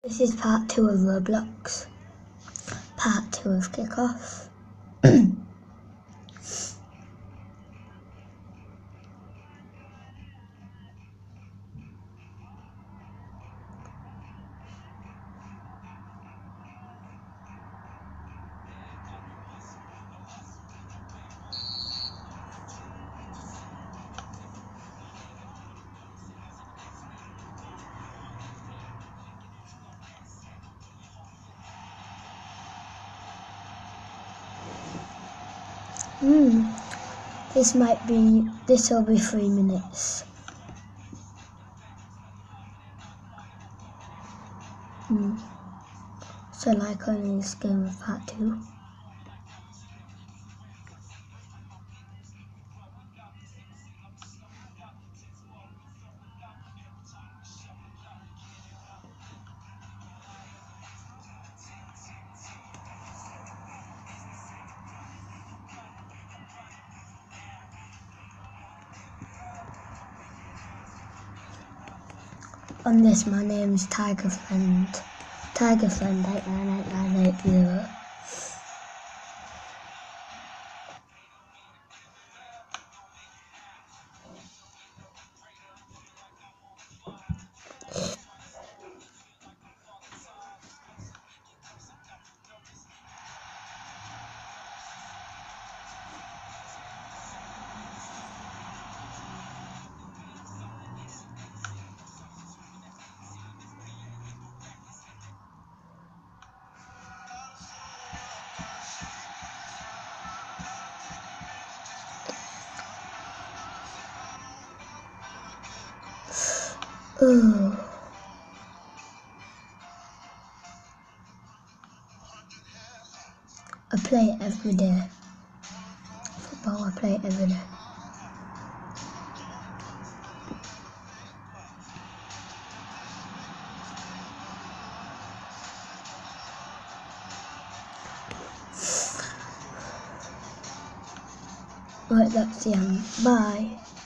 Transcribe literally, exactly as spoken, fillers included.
This is part two of Roblox. Part two of Kickoff. Hmm. This might be, this will be three minutes. Hmm. So like only this game of part two. On this, my name is Tiger Friend. Tiger Friend eight nine eight nine eight zero. Oh. I play it every day. Football, I play it every day. Right, that's the end. Bye.